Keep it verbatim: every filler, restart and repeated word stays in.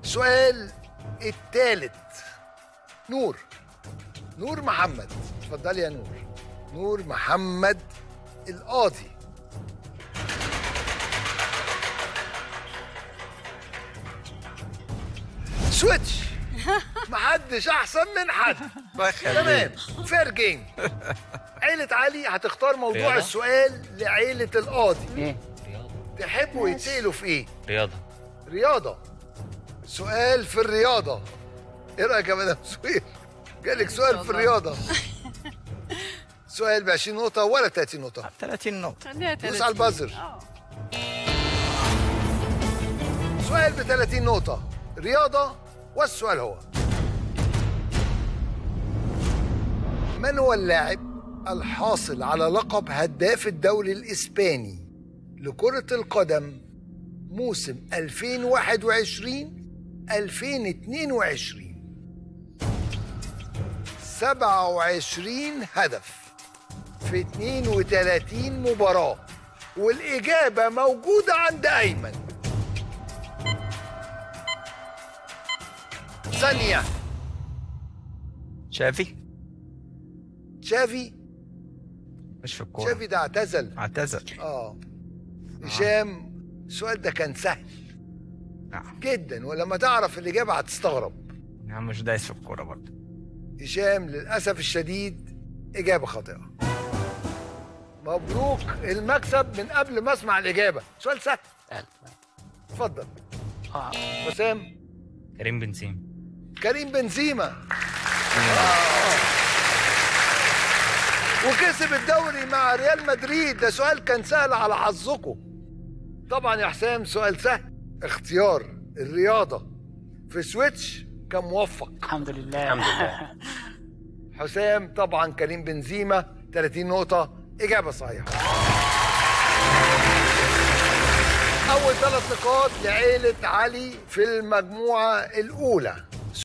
السؤال الثالث. نور نور محمد، اتفضلي يا نور. نور محمد القاضي. سويتش، محدش احسن من حد. تمام، فير جيم. عيلة علي هتختار موضوع رياضة؟ السؤال لعيلة القاضي. ايه؟ رياضة. تحبوا يتسألوا في ايه؟ رياضة. رياضة. سؤال في الرياضة. ايه رأيك يا مدام سوير؟ جالك سؤال في الرياضة. سؤال ب عشرين نقطة ولا تلاتين نقطة؟ تلاتين نقطة. دوس على البازر. سؤال ب تلاتين نقطة، رياضة، والسؤال هو: من هو اللاعب الحاصل على لقب هداف الدوري الإسباني لكرة القدم موسم ألفين وواحد وعشرين ألفين واتنين وعشرين؟ سبعة وعشرين هدف في اتنين وتلاتين مباراة، والإجابة موجودة عند أيمن. ثانية. شافي. شافي مش في الكورة. شافي ده اعتزل. اعتزل. اه هشام، السؤال ده كان سهل نعم جدا، ولما تعرف الإجابة هتستغرب. نعم، مش دايس في الكورة برضه. هشام للأسف الشديد إجابة خاطئة. مبروك المكسب من قبل ما أسمع الإجابة. سؤال سهل. اتفضل. اه حسام. كريم بنزيما. كريم بنزيما. آه. وكسب الدوري مع ريال مدريد. ده سؤال كان سهل على حظكم. طبعا يا حسام سؤال سهل. اختيار الرياضة في سويتش كان موفق. الحمد لله. الحمد لله. حسام طبعا كريم بنزيما، تلاتين نقطة، إجابة صحيحة. أول ثلاث نقاط لعيلة علي في المجموعة الأولى.